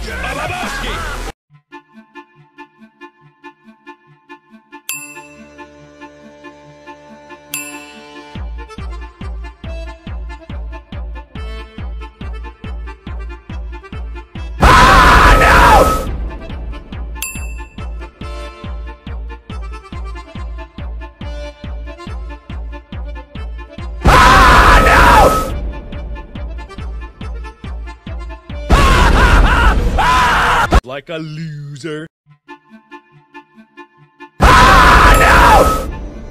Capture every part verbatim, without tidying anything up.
Like a loser. Ah, no!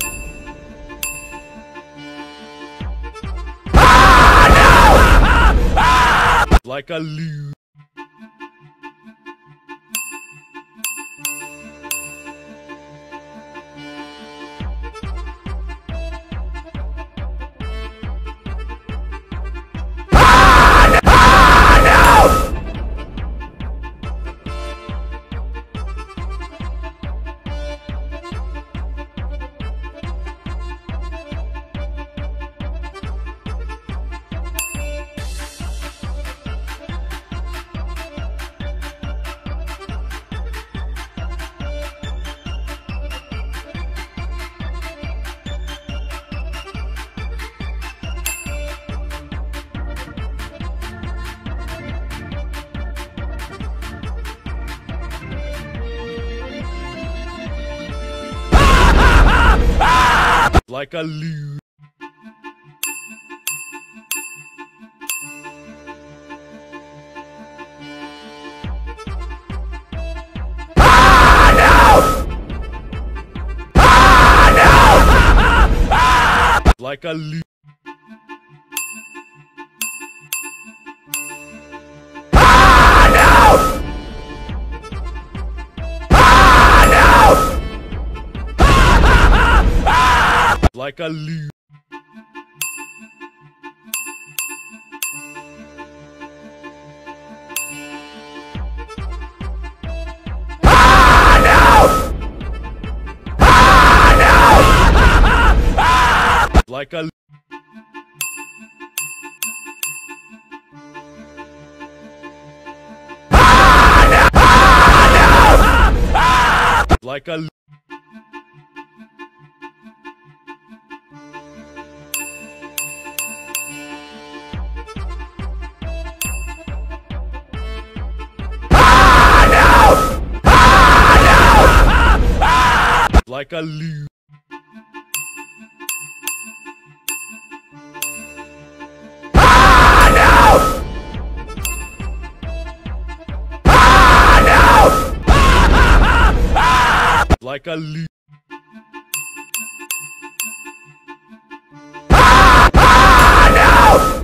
Ah, no! Ah! Like a loser. Like a loser. Ah, no! Ah, no! Ah! Like a loser. Ah, no! Ah, no! Like a loser. Ah, no! Ah, no! Like a like a like a loser. Ah, no! Ah, no! Like a loser. Ah, no!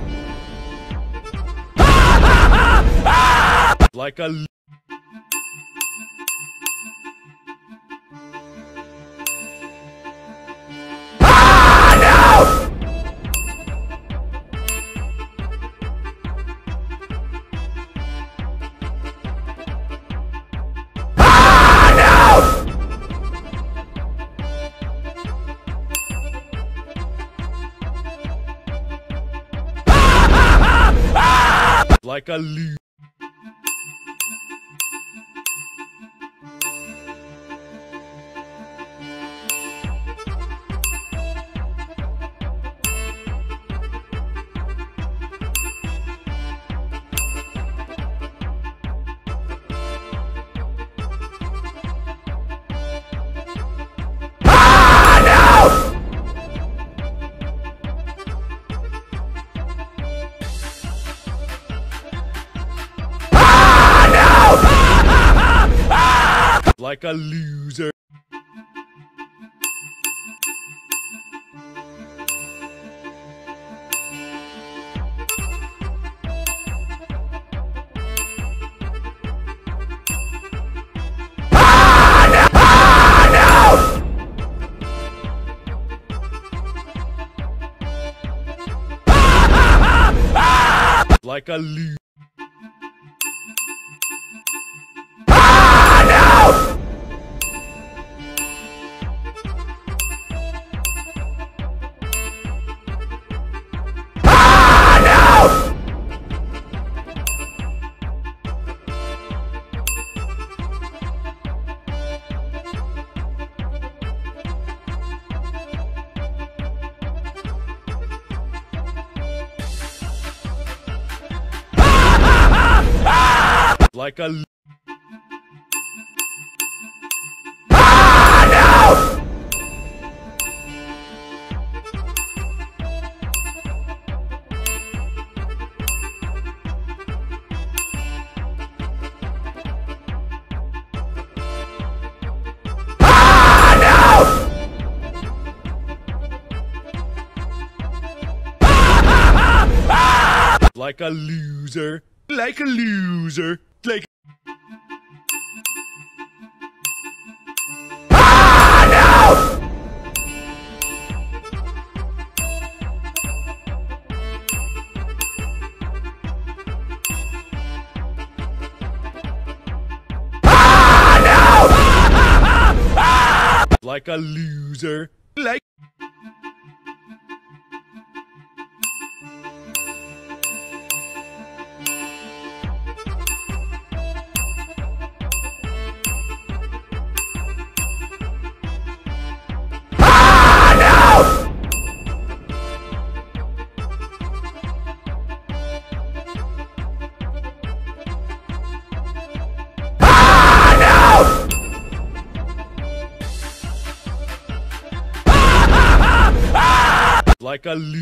Like a like a loser. Like a loser. Like a loser. Like a Ah, no! Like a loser. Like a loser. Like Ah, no! Ah, no! like a loser. Like like a lo-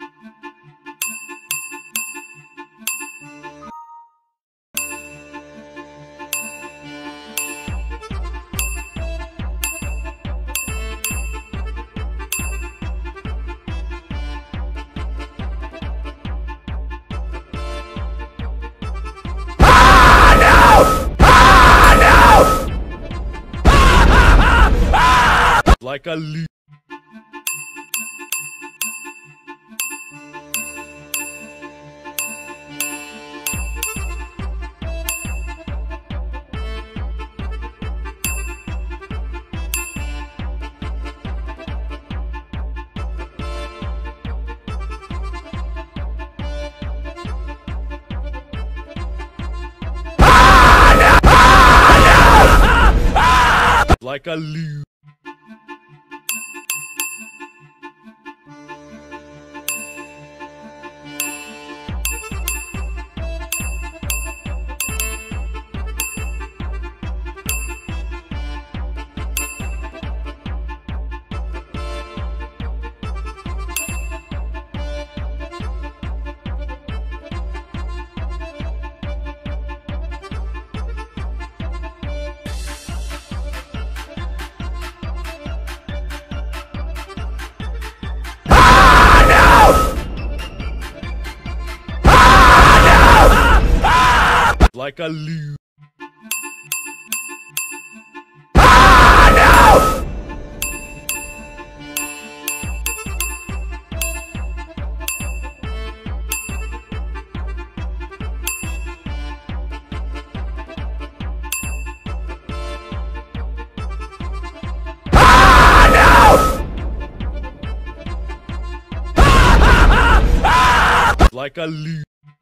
like a lo- like a lo- like a lo- like a lo-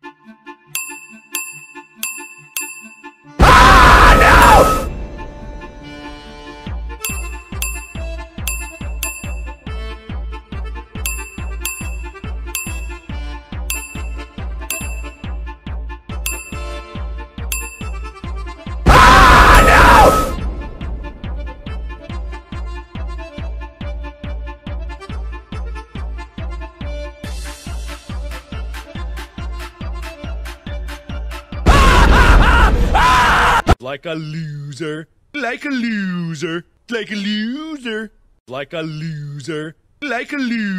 like a loser. Like a loser. Like a loser. Like a loser. Like a loser.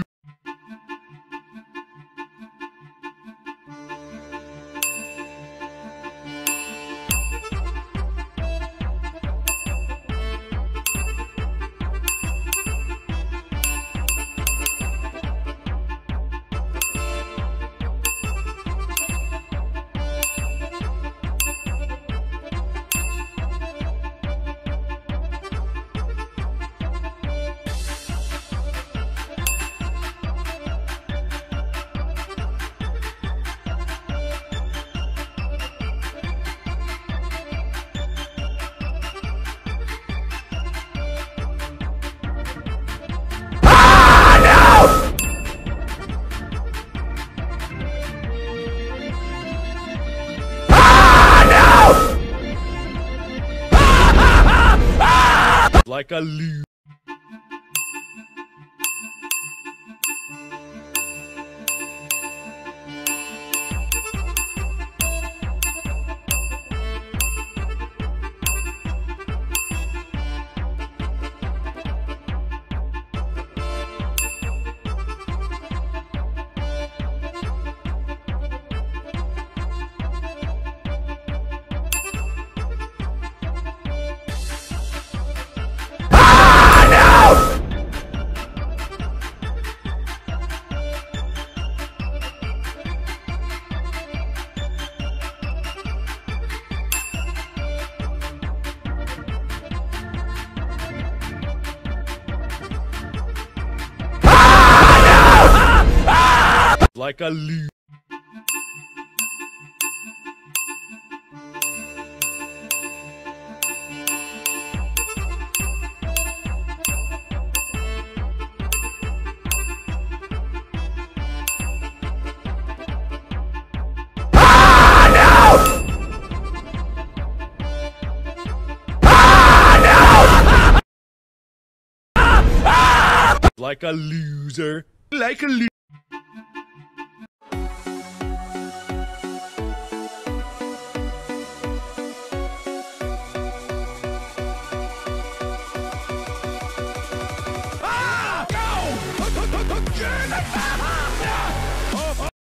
like a loser. Like a loser. Like a loser. Like a loser.